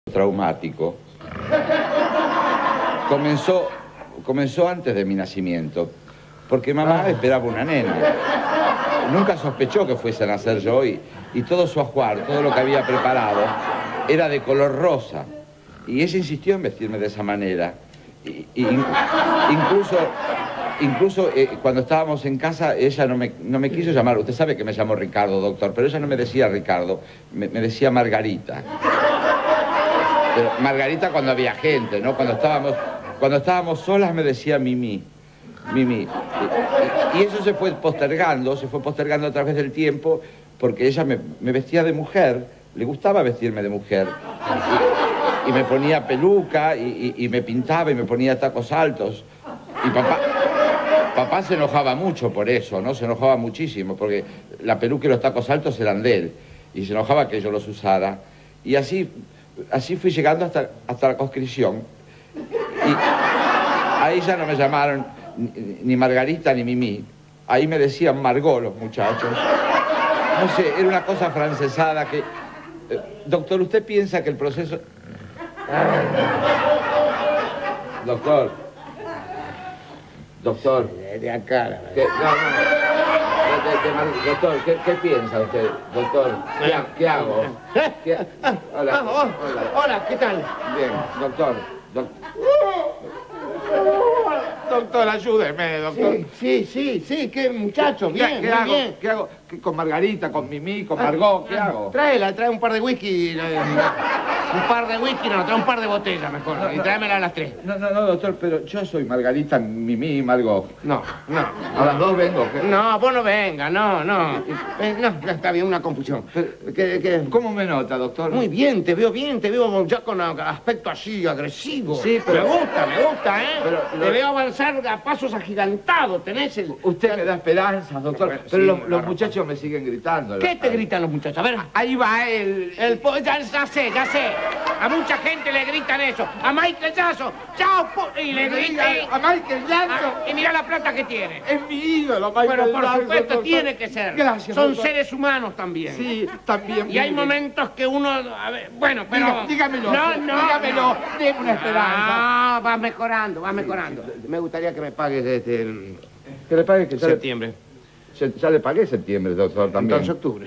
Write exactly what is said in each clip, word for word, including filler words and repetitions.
traumático comenzó, comenzó antes de mi nacimiento, porque mamá esperaba una nena. Nunca sospechó que fuese a nacer yo y, y todo su ajuar, todo lo que había preparado, era de color rosa. Y ella insistió en vestirme de esa manera. Y, y, incluso, incluso eh, cuando estábamos en casa, ella no me, no me quiso llamar. Usted sabe que me llamo Ricardo, doctor, pero ella no me decía Ricardo, me, me decía Margarita. Pero Margarita cuando había gente, ¿no? Cuando estábamos, cuando estábamos solas me decía Mimi. Mimi. Y, y eso se fue postergando, se fue postergando a través del tiempo, porque ella me, me vestía de mujer, le gustaba vestirme de mujer. Y, y me ponía peluca, y, y, y me pintaba, y me ponía tacos altos. Y papá, papá se enojaba mucho por eso, ¿no? Se enojaba muchísimo, porque la peluca y los tacos altos eran de él. Y se enojaba que yo los usara. Y así, así fui llegando hasta, hasta la conscripción. Y ahí ya no me llamaron ni, ni Margarita ni Mimi. Ahí me decían Margot los muchachos. No sé, era una cosa francesada que... Eh, doctor, ¿usted piensa que el proceso... Doctor. Doctor. De acá. ¿Qué? No, no. De, de, de, doctor, ¿qué, ¿qué piensa usted? Doctor, ¿qué, ¿qué hago? ¿Qué? Hola. Ah, oh, hola. Hola, ¿qué tal? Bien, doctor. Doc... Doctor, ayúdeme, doctor. Sí, sí, sí, sí, qué muchacho, bien, ¿Qué, qué muy hago? bien. ¿Qué hago? ¿Qué, con Margarita, con Mimi, con Margot? ¿Qué hago? Tráela, trae un par de whisky. eh, Un par de whisky, no, trae un par de botellas mejor. No, y no. tráemela a las tres. No, no, no, doctor, pero yo soy Margarita, Mimi y Margot. No, no. A las dos vengo. ¿Qué? No, vos no venga, no, no. Eh, no, está bien, una confusión. ¿Qué, qué? ¿Cómo me nota, doctor? Muy bien, te veo bien, te veo ya con aspecto así, agresivo. Sí, pero... Me gusta, me gusta, ¿eh? Pero lo- Te veo avanzar a pasos agigantados, tenés el... Usted me da esperanzas, doctor. Bueno, Pero sí, los, me los da muchachos me siguen gritando. ¿Qué te gritan los muchachos? A ver. Ahí va él. El po- ya, ya sé, ya sé. A mucha gente le gritan eso. A Michael Jackson, chao, po- y le gritan. A Michael Jackson. Ah, y mira la plata que tiene. Es mi ídolo, Michael Bueno, por Jackson, supuesto, doctor. tiene que ser. Gracias, Son doctor. seres humanos también. Sí, también. Y hay mire. momentos que uno... A ver, bueno, pero... Diga- dígamelo, No, no. dígamelo, deme una esperanza. No, vas mejorando, vas mejorando. Me gustaría que me pagues desde el... Que le pague que ya le- septiembre. Ya, ya le pagué septiembre, doctor, también. Entonces octubre.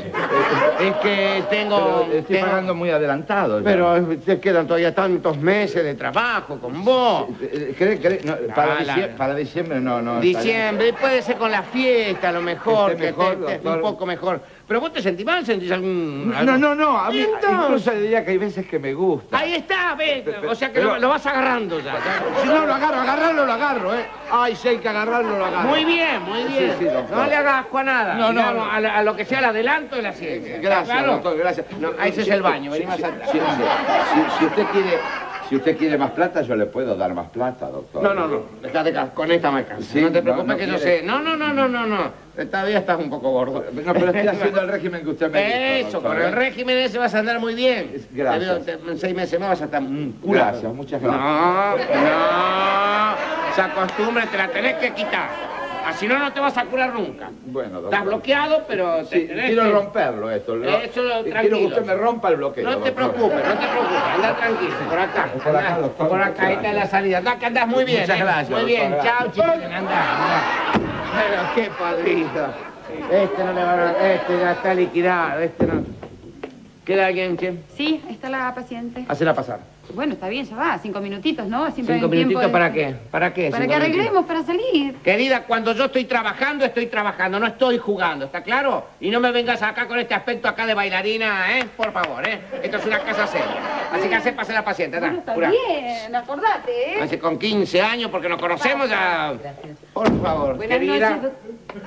Eh, Es que tengo... Pero estoy tengo- pagando muy adelantado. ya. Pero te quedan todavía tantos meses de trabajo con vos. Eh, ¿cree- cree- no, para, Ah, la- dicie- para diciembre no, no. Diciembre, puede ser con la fiesta, a lo mejor, Esté que mejor, te- te- doctor. un poco mejor. Pero vos te sentís mal, sentís algún... No, algo? no, no, no. A mí, Entonces- incluso diría que hay veces que me gusta. Ahí está, ves. Pero- O sea que pero- lo, lo vas agarrando ya. Si no lo agarro, agarrarlo lo agarro, ¿eh? Ay, si hay que agarrarlo, lo agarro. Muy bien, muy bien. Sí, sí, doctor. No le hagas asco a nada. No, no, Digamos, no. A, la- a lo que sea el adelanto y la ciencia. Gracias, ¿Claro? doctor, gracias. No, ese es el baño, vení más si, atrás. si- si- si usted quiere, si usted quiere más plata, yo le puedo dar más plata, doctor. No, no, no. Está ca- con esta me alcanza. Sí, no te no, preocupes no que yo quiere. sé. No, no, no, no, no, no. Todavía estás un poco gordo. No, pero estoy haciendo el régimen que usted me dijo, Eso, doctor, con ¿eh? el régimen ese vas a andar muy bien. Gracias. Te veo, te- en seis meses más vas a estar un culo. Gracias, muchas gracias. No, no. Esa costumbre te la tenés que quitar. Así no, no te vas a curar nunca. Bueno, doctor. Estás bloqueado, pero te Sí, tenés quiero que... romperlo esto. lo- Eso, Quiero que tranquilo. usted me rompa el bloqueo. No te doctor. preocupes, no te preocupes. Anda tranquilo, por acá. Por acá, Andá, doctor. Por acá, ahí está la salida. Anda, que andás muy bien. Muchas eh. gracias, Muy doctor, bien, gracias. chao, chiquilín, andá, andá. Pero qué padrito. Este no le va a... Este ya está liquidado, este no... ¿Queda alguien, che? Sí, está la paciente. Hacela pasar. Bueno, está bien, ya va. Cinco minutitos, ¿no? Siempre ¿Cinco hay tiempo minutitos de- para qué? ¿Para qué? Para cinco que minutitos? arreglemos, para salir. Querida, cuando yo estoy trabajando, estoy trabajando, no estoy jugando, ¿está claro? Y no me vengas acá con este aspecto acá de bailarina, ¿eh? Por favor, ¿eh? Esto es una casa seria. Así que hace pase la paciente, anda, Bueno, está curá. bien, acordate, ¿eh? Hace con quince años, porque nos conocemos ya... Gracias. Por favor, Buenas querida. noches, doctor.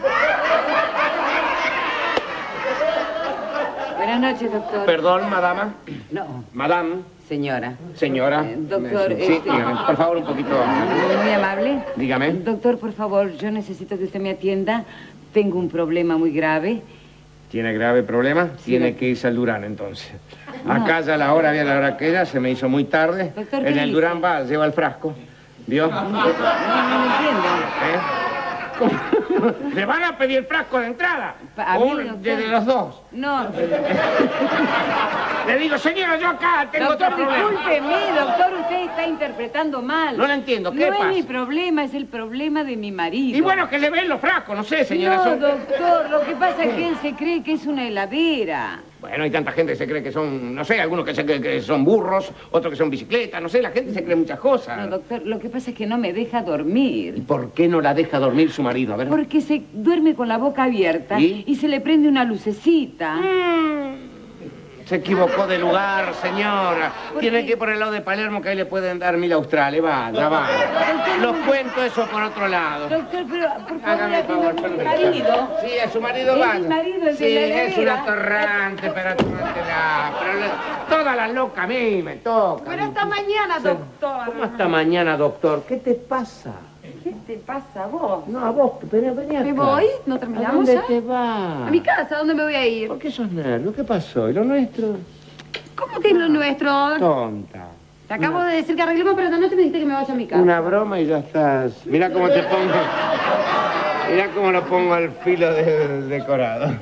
Buenas noches, doctor. Perdón, madama. No, Madame, señora. señora. Eh, doctor, Sí, este- dígame, por favor, un poquito... Muy amable. Dígame. Doctor, por favor, yo necesito que usted me atienda. Tengo un problema muy grave. ¿Tiene grave problema? Sí, Tiene doctor. que irse al Durán, entonces. No. Acá ya la hora, había la hora que era, se me hizo muy tarde. Doctor, ¿qué en el dice? Durán va, lleva el frasco. ¿Vio? No, no, no entiendo. ¿Eh? Le van a pedir frasco de entrada. A mí, Un- doctor. de, de los dos. No. Le digo, señora, yo acá tengo Doctor, otro problema. discúlpeme, doctor, usted está interpretando mal. No lo entiendo, ¿qué no pasa? No es mi problema, es el problema de mi marido. Y bueno, que le ven los frascos, no sé, señora. No, son... doctor, lo que pasa es que él se cree que es una heladera. Bueno, hay tanta gente que se cree que son, no sé, algunos que se creen que son burros, otros que son bicicletas, no sé, la gente se cree muchas cosas. No, doctor, lo que pasa es que no me deja dormir. ¿Y por qué no la deja dormir su marido? A ver. Porque se duerme con la boca abierta ¿Y? y se le prende una lucecita. Mm. Se equivocó de lugar, señora. Tiene que ir por el lado de Palermo, que ahí le pueden dar mil australes. Vaya, vaya. Los cuento eso por otro lado. Doctor, pero por favor, Hágame el favor, es mi perdón. marido. Sí, es su marido, Es vaya. mi marido, el de Sí, la es una heladera. torrante, pero tómatela. Pero le- toda la loca a mí me toca. Pero hasta mañana, doctor. ¿Cómo hasta mañana, doctor? ¿Qué te pasa? ¿Qué te pasa a vos? No, a vos, vení, vení acá. ¿Me voy? ¿No ¿A terminamos dónde ya? te vas? A mi casa, ¿a dónde me voy a ir? ¿Por qué sos nervio? ¿Qué pasó? ¿Y lo nuestro? ¿Cómo que es lo nuestro? Tonta. Te acabo de decir que arreglemos, pero esta noche me dijiste que me vaya a mi casa. Una broma y ya estás. Mira cómo te pongo. Mira cómo lo pongo al filo del decorado.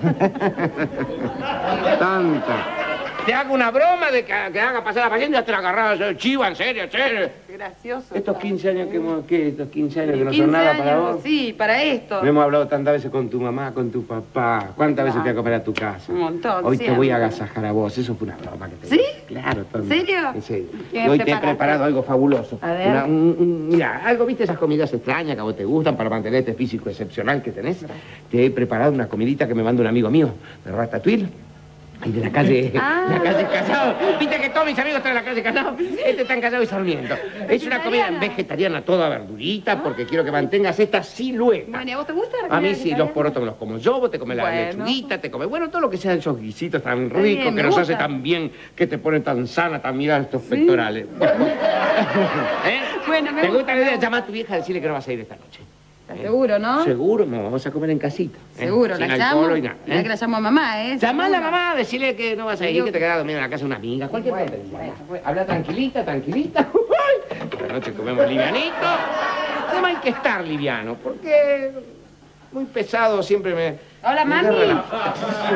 Tonta. Te hago una broma de que, que haga pasar a la paciente y ya te la agarrabas. Chiva, en serio, en serio. Gracioso. Estos quince años que hemos, ¿qué? Estos quince años que no quince son nada para años, vos. sí, para esto. No hemos hablado tantas veces con tu mamá, con tu papá. ¿Cuántas veces No. te voy a acompañar a tu casa? Un montón, Hoy te siempre. voy a agasajar a vos. Eso fue una broma que te ¿Sí? Claro, tonta. ¿En serio? En serio. ¿Qué Y hoy te he preparaste? preparado algo fabuloso. A ver. Una- un- un- mira, algo, ¿viste esas comidas extrañas que a vos te gustan para mantener este físico excepcional que tenés? Te he preparado una comidita que me manda un amigo mío, de Ratatouille. Ahí de la calle, Ah. la calle Casado. Viste que todos mis amigos están en la calle Casado. Este está en Casado y Sarmiento. Es una comida vegetariana, toda verdurita, porque quiero que mantengas esta silueta. Bueno, ¿y a vos te gusta la A comida mí sí, los vegetariana? porotos me los como yo, vos te comes la Bueno. lechuguita, te comes... Bueno, todo lo que sean esos guisitos tan Está ricos, bien, que me nos hace gusta. tan bien, que te ponen tan sana, tan mirar estos pectorales. ¿Eh? Bueno, me ¿Te gusta. gusta la idea? Llama a tu vieja a decirle que no vas a ir esta noche. ¿Estás seguro, no? Seguro, no, vamos a comer en casita. ¿eh? Seguro, Sin la alcohol llamo. y nada. Mirá ¿eh? que la llamo a mamá, ¿eh? Llamá a la Seguro. mamá, decirle que no vas a ir, Yo- que te quedas dormida en la casa de una amiga, cualquier Bueno, tontería. bueno, bueno. Habla tranquilita, tranquilita. Esta noche comemos livianito. No hay que estar liviano, porque muy pesado siempre me... Hola, me mami. agarra la-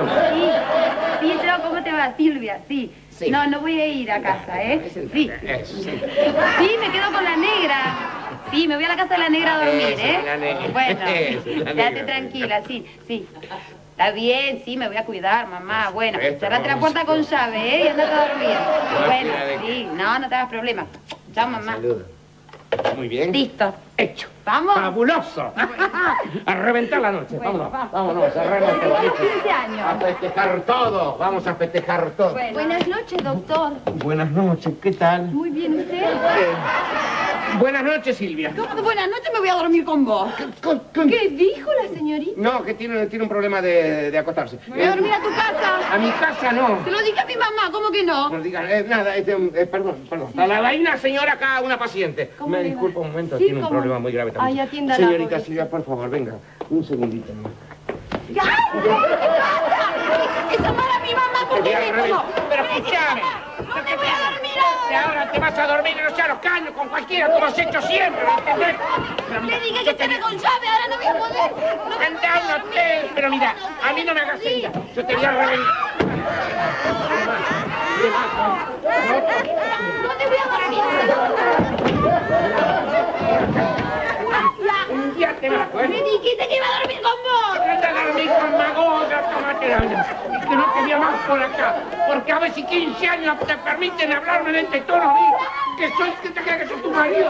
Sí, sí, yo, ¿cómo te va, Silvia? Sí. Sí. No, no voy a ir a casa, ¿eh? Sí. Eso, sí. Sí, me quedo con la negra. Sí, me voy a la casa de la negra a dormir, Esa ¿eh? es la negra. Bueno, Esa es la quédate negra. tranquila, sí, sí. Está bien, sí, me voy a cuidar, mamá. Bueno, supuesto, cerrate la vamos. puerta con llave, ¿eh? Y andate a dormir. Bueno, cuida de- sí, no, no te hagas problema. Chao, mamá. Saludos. Muy bien. Listo. Hecho. ¿Vamos? ¡Fabuloso! A reventar la noche. Bueno, vámonos, vamos. vámonos, cerremos este Feliz boliche. quince años. A festejar todo. Vamos a festejar todo. Bueno. Buenas noches, doctor. Buenas noches, ¿qué tal? Muy bien, ¿usted? Buenas noches, Silvia. ¿Cómo que buenas noches me voy a dormir con vos? ¿Con- con- ¿Qué dijo la señorita? No, que tiene, tiene un problema de, de acostarse. Me voy a dormir a tu casa. A mi casa no. Te lo dije a mi mamá, ¿cómo que no? No digan, eh, nada, este, eh, perdón, perdón. A la, hay una señora acá, una paciente. ¿Cómo Me le va? disculpa un momento, Sí, tiene un ¿cómo? problema muy grave también. Ay, atiéndala, Señorita pobrecita. Silvia, por favor, venga. Un segundito nomás. ¡Ay, qué pasa! ¡Es llamar a mi mamá por Te voy a teléfono! reventar. Pero escúchame. ¡No te voy a dormir Y ahora! ahora te vas a dormir en los charos caños con cualquiera, como has hecho siempre, ¿me entendés? Pero mira, Le dije yo que te esté con llave, ahora no voy a poder. No me Anda a un hotel, pero mira, a mí no me hagas señas. Yo te voy a reventar. No te voy a dormir. Ya te vas, Me ¿eh? dijiste que iba a dormir con vos. Anda a dormir con Magoya, tómate la vida. Y que no te vea más por acá. Porque a ver si quince años te permiten hablarme en este tono a mí. Que soy, que te creas que soy tu marido.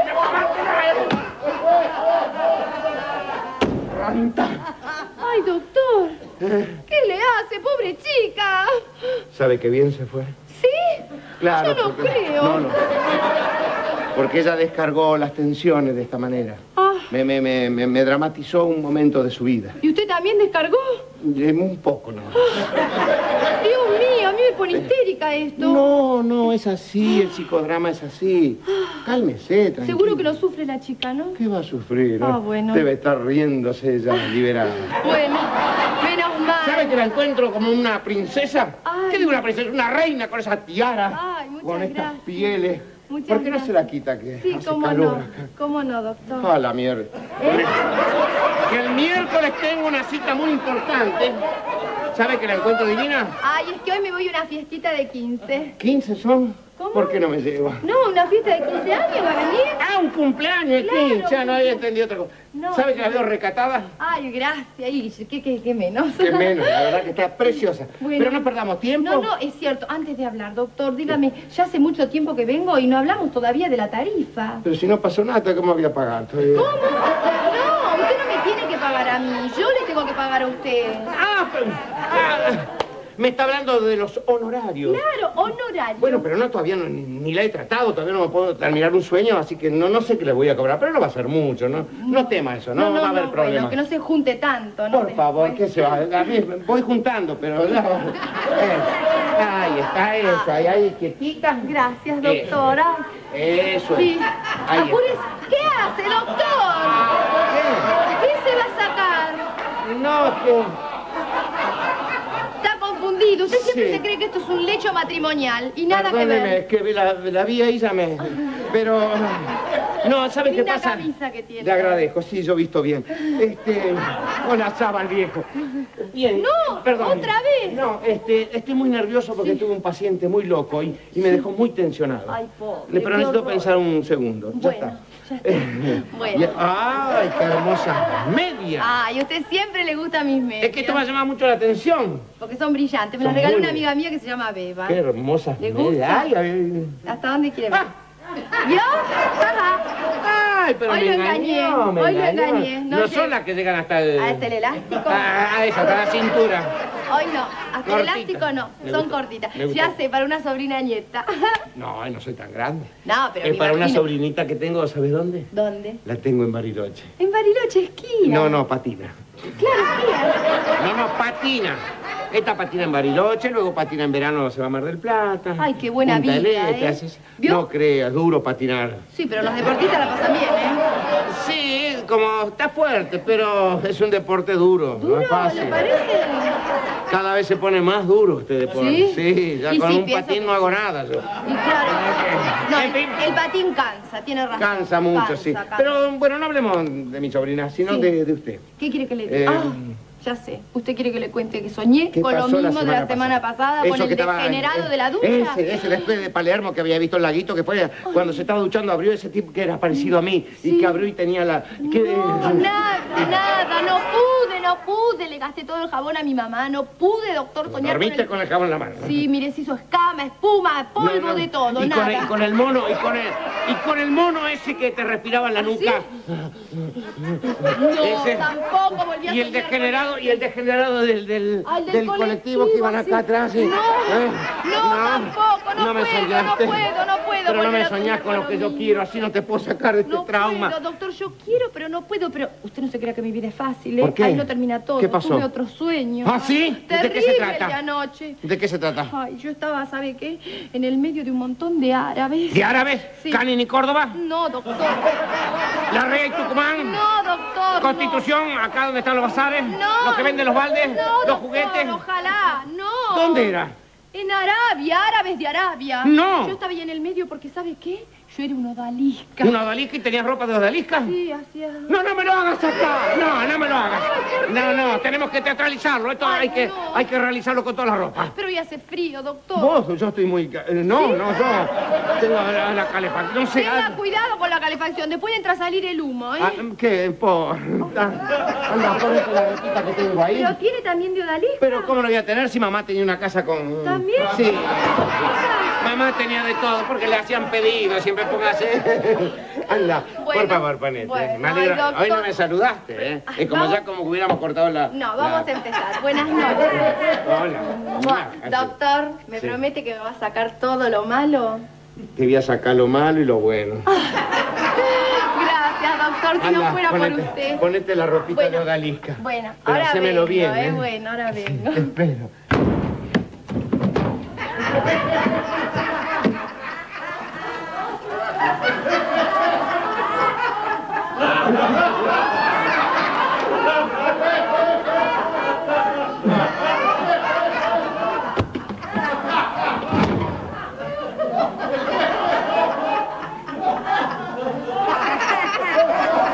Ranta. Ay, doctor. ¿Qué le hace, pobre chica? ¿Sabe qué bien se fue? ¿Sí? Claro. Yo no porque- creo. No, no. Porque ella descargó las tensiones de esta manera. Ah, Me, me, me, me, me dramatizó un momento de su vida. ¿y usted también descargó? Eh, Un poco, ¿no? Dios mío, a mí me pone histérica esto. No, no, es así, el psicodrama es así. Cálmese, tranquilo. Seguro que no sufre la chica, ¿no? ¿Qué va a sufrir? no? Ah, bueno. Debe estar riéndose ella, liberada. Bueno, menos mal. ¿Sabe que la encuentro como una princesa? Ay. ¿Qué digo una princesa? Una reina con esa tiara. Ay, muchas con estas gracias. pieles. Muchas ¿Por qué no se la gracias. quita que Sí, hace cómo calor no. acá? ¿Cómo no, doctor? A la mierda. Que el miércoles tengo una cita muy importante ¿Sabe que la encuentro divina? Ay, es que hoy me voy a una fiestita de quince. ¿quince son? ¿Cómo? ¿Por qué no me llevo? No, una fiesta de quince años, ¿va a venir? Ah, un cumpleaños de Claro, quince. Ya no un había entendido otra cosa. No. ¿Sabe que la veo recatada? Ay, gracias. Y qué, qué, qué menos. Qué menos, la verdad que está preciosa. Bueno. Pero no perdamos tiempo. No, no, es cierto. Antes de hablar, doctor, dígame, ya hace mucho tiempo que vengo y no hablamos todavía de la tarifa. Pero si no pasó nada, ¿cómo voy a pagar? Todavía? ¿Cómo? No, usted no me tiene que pagar a mí. Yo le tengo que pagar a usted. Ah, pero... ah, me está hablando de los honorarios. Claro, honorario. Bueno, pero no, todavía no, ni, ni la he tratado, todavía no me puedo terminar un sueño, así que no, no sé qué le voy a cobrar, pero no va a ser mucho, ¿no? No tema eso, no, no, no va a haber no, problema. Bueno, que no se junte tanto, ¿no? Por favor, Después. ¿qué se va? A mí voy juntando, pero no. Eh, ahí está, eso, ahí, ahí, quietita. Gracias, Eh, doctora. Eso es. Sí. Ahí está. Apúrese. ¿Qué hace, doctor? ¿Qué? ¿Qué se va a sacar? No, que... Está confundido. Usted siempre Sí. se cree que esto es un lecho matrimonial y nada que Perdóneme, ver. es que la, la vi ahí ya me... Pero... No, ¿sabe qué Linda pasa? camisa que tiene. Le agradezco, sí, yo he visto bien. Este... Hola, Sábal, viejo. Bien. No, perdón. otra vez. No, este, estoy muy nervioso porque tuve un paciente muy loco y, y me dejó muy tensionado. Ay, pobre, Le- qué Pero necesito horror. pensar un segundo. Ya Bueno, está. ya está. Eh, Bueno. ya- ¡Ay, qué hermosa media! Ay, a usted siempre le gusta mis medias. Es que esto me ha llamado mucho la atención. Porque son brillantes. Me las Son regaló muy una bellas. amiga mía que se llama Beba. Qué hermosas ¿Le medias. gusta? Ay, ay, ¿Hasta dónde quiere ver? Ah. ¿Vio? Ajá. ay, pero Hoy me lo engañó, engañé, me hoy lo engañó. engañé, no No llego. son las que llegan hasta el... ¿Hasta el elástico? Ah, a esa, hasta la cintura. Hoy no. Hasta el Cortita. elástico no. Me Son gusta, cortitas. me gusta. Ya sé, para una sobrina nieta. No, ay, no soy tan grande. No, pero Es me para una imagino. sobrinita que tengo, ¿sabes dónde? ¿Dónde? La tengo en Bariloche. En Bariloche, esquina. No, no, patina. Claro, esquina. No, no, patina. Esta patina en Bariloche, luego patina en verano, se va a Mar del Plata. Ay, qué buena Punta del vida, Este, ¿eh? haces- ¿Vio? No creas, duro patinar. Sí, pero los deportistas la pasan bien, ¿eh? Sí, como está fuerte, pero es un deporte duro, ¿Duro? no es fácil. ¿Le parece? Cada vez se pone más duro este deporte. ¿Sí? ya Y con sí, un pienso patín que no sí. hago nada yo. Y claro. No, En el, fin. el patín cansa, tiene razón. Cansa mucho, Cansa, sí. cansa. Pero bueno, no hablemos de mi sobrina, sino Sí. de, de usted. ¿Qué quiere que le diga? Eh, Ah, ya sé. ¿Usted quiere que le cuente que soñé ¿Qué con lo pasó mismo de la semana pasada, con Eso el que estaba- degenerado eh, de la ducha? Ese, ese después de Palermo que había visto el laguito, que fue cuando se estaba duchando, abrió ese tipo que era parecido a mí. Sí. Y que abrió y tenía la... que- No, nada, nada, no pude, no pude. Le gasté todo el jabón a mi mamá, no pude, doctor, soñar con Dormiste el... con el jabón en la mano. Sí, mire, se hizo escama, espuma, polvo, No, no. de todo, y nada. Con el, con el mono, y con el, y con el mono ese que te respiraba en la nuca. No, Ese. tampoco volví a Y el soñar con degenerado, y el degenerado del, del, Al del del colectivo que iban colectivo, acá sí. atrás. sí. No, ¿Eh? no, tampoco, no me puedo, soñaste. no puedo, no puedo Pero no volver me a soñás soñar con con lo lo que yo mismo. quiero, así no te puedo sacar de este No trauma. puedo, doctor, yo quiero, pero no puedo. Pero usted no se crea que mi vida es fácil, ¿eh? ¿Por qué? Ahí no termina todo. ¿Qué pasó? Tuve otro sueño. ¿Ah, sí? ¿De Terrible qué se trata? de anoche. ¿De qué se trata? Ay, yo estaba, ¿sabe qué? En el medio de un montón de árabes. ¿De árabes? Sí. ¿Canin y Córdoba? No, doctor. ¿La Rea y Tucumán? No, doctor. ¿Constitución? ¿Acá donde están los bazares? No. ¿Los que venden los baldes? No, ¿Los doctor, juguetes? ojalá, no. ¿Dónde era? En Arabia, árabes de Arabia. No. Yo estaba ahí en el medio porque, ¿sabe qué? Yo era una odalisca. ¿Una odalisca y tenías ropa de odalisca? Sí, hacía... No, no me lo hagas acá. No, no me lo hagas. No, no, tenemos que teatralizarlo. Esto Ay, hay que, no. hay que realizarlo con toda la ropa. Pero hoy hace frío, doctor. Vos, yo estoy muy... ca- eh, No, no, yo tengo la, la calefacción. No sé. Tenga ah, cuidado con la calefacción. Después entra a salir el humo, ¿eh? ah, ¿Qué? Por... Anda, ponete la ropita que tengo ahí. ¿Pero tiene también de odalisca? Pero ¿cómo lo voy a tener si mamá tenía una casa con... ¿También? Sí. Mamá tenía de todo porque le hacían pedidos, siempre póngase. Anda, Bueno, por favor, ponete. bueno, me alegro. ay, doctor. Hoy no me saludaste, ¿eh? Es como Vamos. ya como que hubiéramos cortado la... No, vamos la- a empezar. Buenas noches. Hola. Mua. Así. Doctor, ¿me Sí. promete que me va a sacar todo lo malo? Te voy a sacar lo malo y lo bueno. Gracias, doctor, si Anda, no fuera ponete, por usted. Ponete la ropita Bueno, de odalisca. Bueno, Pero ahora hacémelo vengo, bien, ¿eh? ¿eh? Bueno, ahora vengo. Te espero.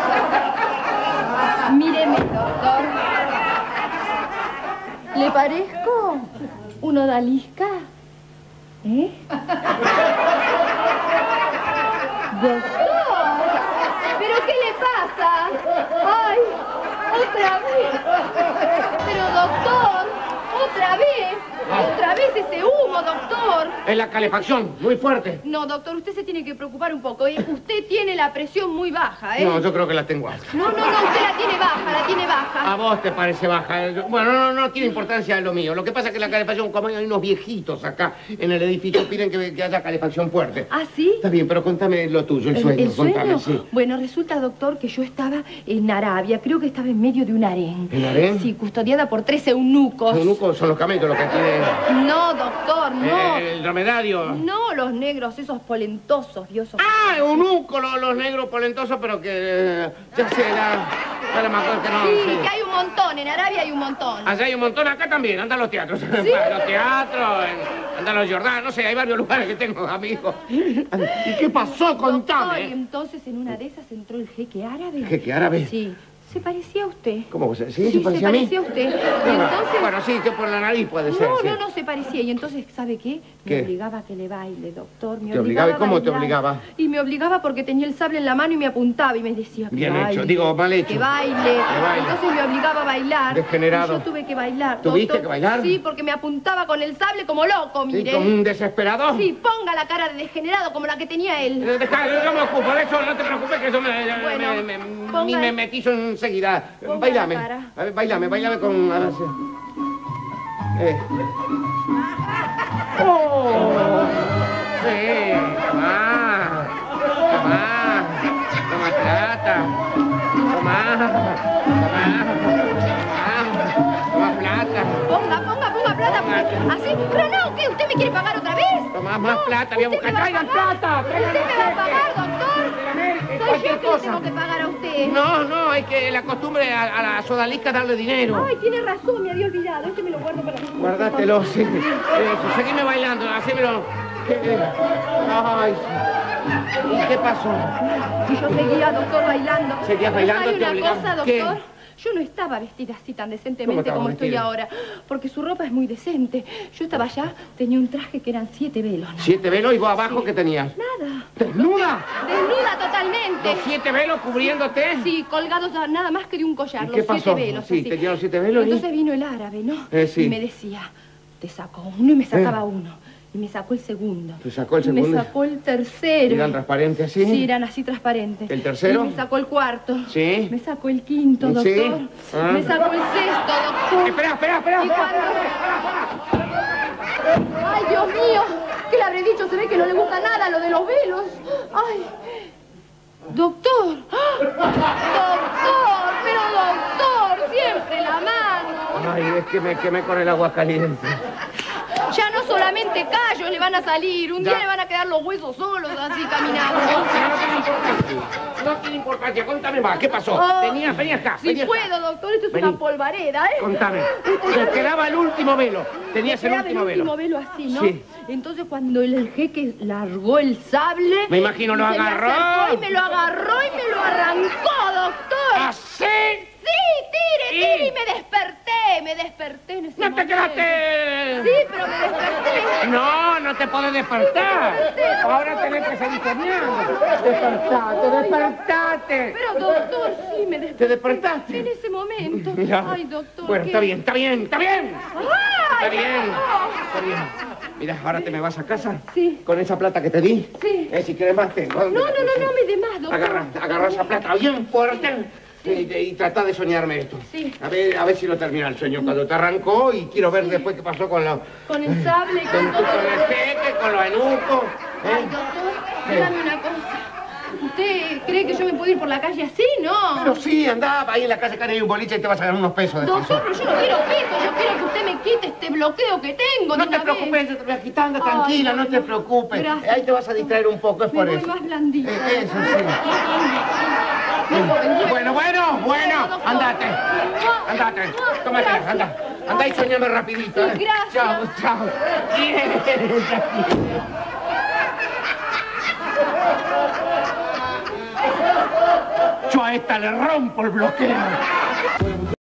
Míreme, doctor. ¿Le parezco odalisca? ¿Eh? ¡Doctor! ¿Pero qué le pasa? ¡Ay! ¡Otra vez! ¡Pero doctor! ¡Otra vez! ¡Otra vez ese humo, doctor! Es la calefacción, muy fuerte. No, doctor, usted se tiene que preocupar un poco. ¿eh? Usted tiene la presión muy baja, ¿eh? No, yo creo que la tengo alta. No, no, no, usted la tiene baja, la tiene baja. A vos te parece baja. Bueno, no, no tiene importancia lo mío. Lo que pasa es que la calefacción, como hay unos viejitos acá en el edificio, piden que, que haya calefacción fuerte. ¿Ah, sí? Está bien, pero contame lo tuyo, el, ¿El, sueño. el sueño? Contame, sí. Bueno, resulta, doctor, que yo estaba en Arabia. Creo que estaba en medio de un harén. ¿En harén? Sí, custodiada por tres eunucos. Los eunucos son los camellos los que tienen... No, doctor, no. Eh, el dromedario. No, los negros, esos polentosos, diosos. Ah, eunuco, los, los negros polentosos, pero que... eh, ya sé, la... ya me acuerdo que no... Sí, sí. que hay un montón, en Arabia hay un montón. Allá hay un montón, acá también, anda a los teatros. ¿Sí? Los teatros, anda a los Jordán, no sé, hay varios lugares que tengo amigos. ¿Y qué pasó? Doctor, y Contame. entonces en una de esas entró el jeque árabe. ¿Jeque árabe? Sí. Se parecía a usted. ¿Cómo vos? ¿Sí? Sí, ¿Se parecía a mí? se parecía a usted. Y Bueno, entonces... bueno, sí, que por la nariz puede ser. No, sí. no, no se parecía. Y entonces, ¿sabe qué? ¿Qué? Me obligaba a que le baile, doctor. Me ¿Te obligaba? a ¿Y cómo te bailar. obligaba? Y me obligaba porque tenía el sable en la mano y me apuntaba y me decía que Bien baile. hecho, digo, mal hecho. Que baile. Que baile. Entonces me obligaba a bailar. Degenerado. Y yo tuve que bailar, ¿Tuviste doctor. que bailar? Sí, porque me apuntaba con el sable como loco, ¿Sí, mire. como un desesperado? Sí, ponga la cara de degenerado como la que tenía él. Eh, Deja, yo me ocupo de eso, no te preocupes que yo me, Bueno, me, me, ponga- ni me metizo enseguida. Ponga Bailame. la cara. A ver, bailame, bailame con... A ver si... Eh. ¡Oh! Sí, toma. Toma. Toma plata. Toma. Toma. Toma plata. Ponga, ponga, ponga plata. porque- Así. Pero no, ¿qué? ¿Usted me quiere pagar otra vez? Toma más No, plata, voy a usted buscar. me va a ¡Traigan pagar. plata! ¡Traigan ¿Usted me va a cheque! pagar, doctor? Soy yo Cualquier que le cosa. tengo que pagar a usted. No, no, hay que la costumbre a, a la sodalisca darle dinero. Ay, tiene razón, me había olvidado. Este me lo guardo para mí. Guárdatelo, sí. Eso, seguime bailando, hacémelo. ¿Qué? Ay, sí. ¿Y qué pasó? Y yo seguía, doctor, bailando. ¿Seguías bailando? ¿Sabe ¿Te una obligaban? cosa, ¿Qué? doctor? Yo no estaba vestida así tan ¿Cómo decentemente estabas como estoy vestida? ahora, porque su ropa es muy decente. Yo estaba allá, tenía un traje que eran siete velos. ¿no? ¿Siete velos y vos abajo qué tenías? Nada. ¿Desnuda? Desnuda totalmente. ¿Los siete velos cubriéndote? Sí, colgados a nada más que de un collar, ¿Y los qué pasó? siete velos. Sí, así. tenía los siete velos y- Entonces vino el árabe, ¿no? Eh, sí. Y me decía, te saco uno y me sacaba Eh. uno. Y me sacó el segundo. ¿Te sacó el Y me segundo? sacó el tercero. ¿Eran transparentes así? Sí, eran así transparentes. ¿El tercero? Y me sacó el cuarto. Sí. Me sacó el quinto, doctor. Sí. Ah. Me sacó el sexto, doctor. Espera, espera, espera. Y cuando... Ay, Dios mío. ¿Qué le habré dicho? Se ve que no le gusta nada lo de los velos. Ay. Doctor. ¡Ah! Doctor, pero doctor, siempre la mano. Ay, es que me quemé con el agua caliente. Ya no solamente callos le van a salir, un Ya. día le van a quedar los huesos solos así caminando. No tiene importancia. No tiene importancia. Contame más. ¿Qué pasó? Oh, Venías, venías acá. Si venías acá. puedo, doctor, esto es Vení. una polvareda, ¿eh? Contame. Te quedaba el último velo. Tenías el Quedaba último el velo. último velo así, ¿no? Sí. Entonces cuando el jeque largó el sable... Me imagino, lo se me agarró. acercó y me lo agarró y me lo arrancó, doctor. ¿Así? Sí, tire, ¿Y? tire, y me desperté, me desperté en ese ¡No te momento. quedaste! Sí, pero me desperté. No, no te podés despertar. Ahora tenés que seguir soñando. Despertate, despertate. Pero, doctor, sí, me desperté. ¿Te despertaste? En ese momento. Mira. Ay, doctor, Bueno, ¿qué? está bien, está bien, está bien. ¡Ay, Está bien, no! está bien. Mira, ahora te me vas a casa. Sí. Con esa plata que te di. Sí. Eh, si quieres más, tengo. No, no, no, no me dé más, doctor. Agarra, agarra esa plata bien fuerte. Y, y trata de soñarme esto. Sí. A ver, a ver si lo termina el sueño. Cuando te arrancó y quiero ver después qué pasó con, lo, Con el sable y con, con todo. con el jeque, con los eunucos. Ay, ¿eh? doctor, ¿Qué? dígame una cosa. ¿Usted cree que yo me puedo ir por la calle así? No. Pero sí, andá ahí en la calle Cana y un boliche y te vas a ganar unos pesos de Doctor, pero yo no quiero peso. Yo quiero que usted me quite este bloqueo que tengo. de No te una preocupes, vez. yo te voy a quitar, anda Ay, tranquila, no no, te no. preocupes. Gracias. Ahí te vas a distraer un poco, es Me por voy eso. más blandita. Eh, eso sí. Muy joven. Bueno, bueno, bueno, doctor. andate. Andate, tómate, Gracias. anda. Anda y soñame rapidito. Sí, ¿eh? gracias. Chao, chao. Bien. Yo a esta le rompo el bloqueo.